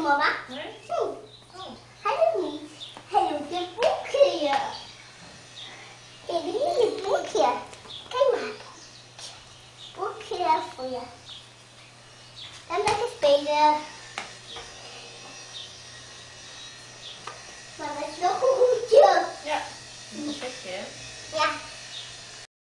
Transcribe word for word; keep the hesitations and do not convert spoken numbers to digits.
mama. Nee? Nee. Oh. Hij doet niet. Hij doet een boekje. Ik doe niet een boekje. Kijk maar. Boekje voor je. En lekker spelen. Maar dat is nog een hoedje. Ja, dat is een gek, hè? Ja.